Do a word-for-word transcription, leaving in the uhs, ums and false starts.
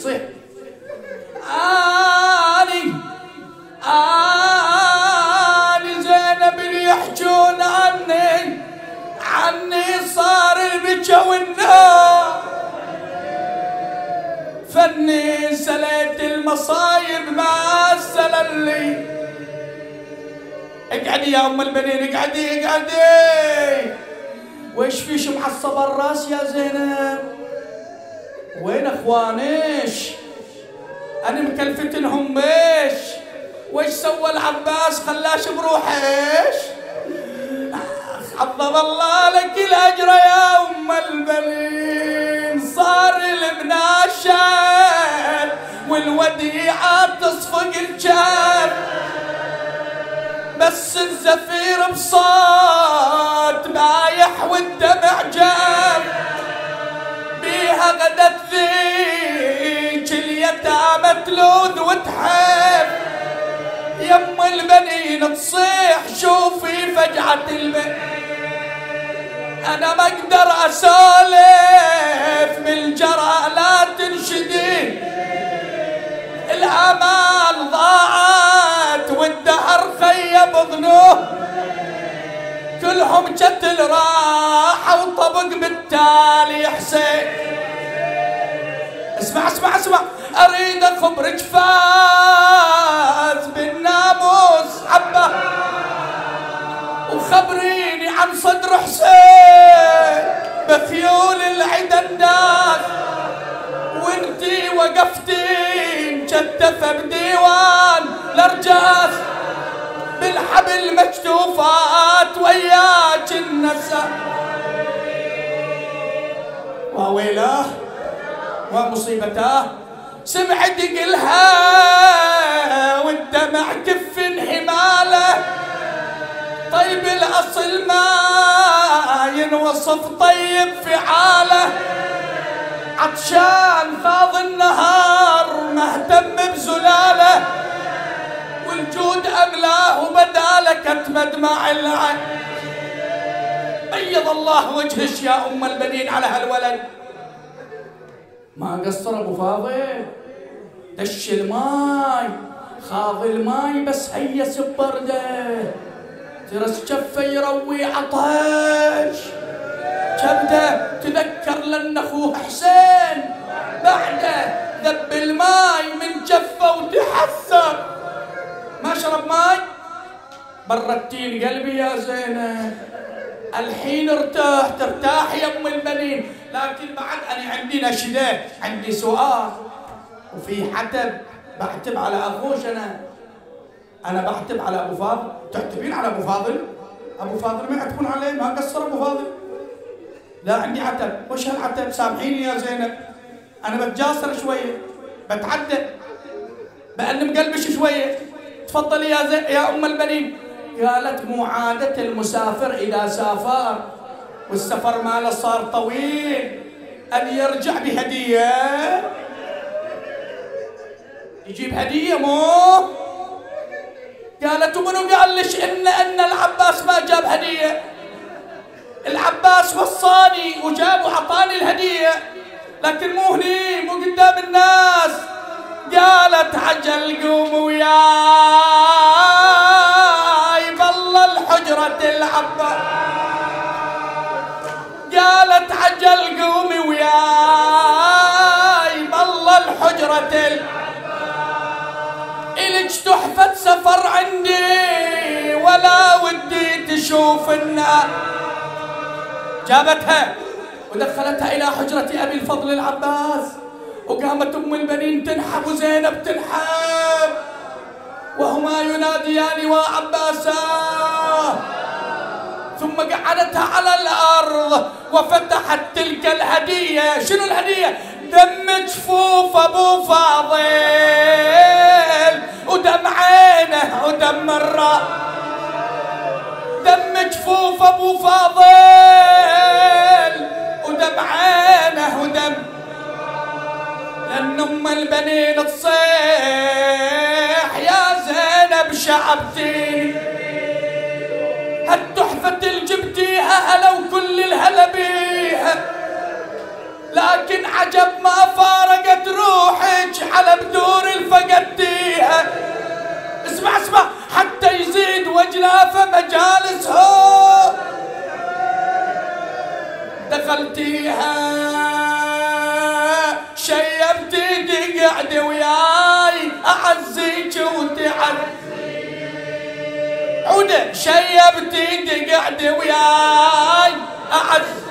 تصيح اني اني زينب اللي يحجون عني عني صار البكا والنار فني سليت المصايب ما سللي. اقعدي يا ام البنين اقعدي اقعدي. ويش فيش معصبه الراس يا زينب؟ وين اخوانيش؟ انا مكلفتنهم بيش؟ ويش سوى العباس خلاش بروحيش؟ عظم الله لك الاجر يا ام البنين. صار المناشد والوديعه تصفق الجاب بس الزفير بصوت بايح والدمع جاب بيها غدت ذيك اليتامى تلوذ وتحب يم البنين تصيح شوفي فجعة البنين. انا ما اقدر اسولف من الجرى لا تنشدين الامال ضاعت والدهر خيب ظنوه كلهم جتل راحة وطبق بالتالي حسين. اسمع اسمع اسمع اريد اخبرك فاز بالناموس حبه وخبريني عن صدر حسين بخيول العدا الناس وانتي وقفتين كتفه بديوان الارجاس بالحبل مكتوفات وياك النساء. وويلاه ومصيبتاه سمع دقلها والدمع كف حماله. طيب الاصل ما ينوصف طيب فعاله عطشان خاض النهار مهتم بزلاله والجود املاه وبداله كتم دمع العين. بيض الله وجهك يا ام البنين على هالولد. ما قصر ابو فاضل دش الماي خاض الماي بس هيس ببرده ترس كفه يروي عطش كبده تذكر لان اخوه حسين بعده ذب الماي من جفه وتحسر ما شرب ماي. بردتين قلبي يا زينب الحين ارتاح ترتاح يا ام البنين. لكن بعد انا عندي نشده عندي سؤال وفي حتب بعتب على اخوش. انا انا بعتب على ابو فاضل. تعتبين على ابو فاضل؟ ابو فاضل ما يعتبون عليه ما قصر ابو فاضل. لا عندي عتب. وش هالعتب؟ سامحيني يا زينب انا بتجاسر شويه بتعدى بأنم قلبش شويه. تفضلي يا زين يا ام البنين. قالت مو عادة المسافر اذا سافر والسفر ماله صار طويل ان يرجع بهديه يجيب هديه مو. قالت ومنو قال لش ان ان العباس ما جاب هديه؟ العباس وصاني وجاب وعطاني الهديه لكن مو هني مو قدام الناس. قالت عجل قوم وياي ظل الحجرة العباس. قالت عجل قومي وياي ظل الحجرة إلك تحفة سفر عندي ولا ودي تشوف النار. جابتها ودخلتها إلى حجرة أبي الفضل العباس وقامت أم البنين تنحب وزينب تنحب وهما يناديان وعباسا. ثم قعدتها على الأرض وفتحت تلك الهدية. شنو الهدية؟ دم جفوف أبو فاضل ودم عينه ودم الراس. دم جفوف أبو فاضل ودم عينه ودم لأن أم البنين تصيح يا زينب شعبتي هالتحفة اللي جبتيها هلا وكل الهلا بيها لكن عجب ما فارقت روحي دخلتيها شيبتي تقعد وياي أعزيك وتعزي عودة شيبتي تقعد وياي أعزيك